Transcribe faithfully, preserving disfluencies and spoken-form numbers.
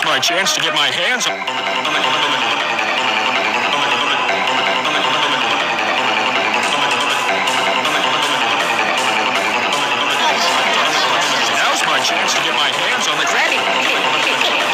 my chance to get my hands on Now's my chance to get my hands on the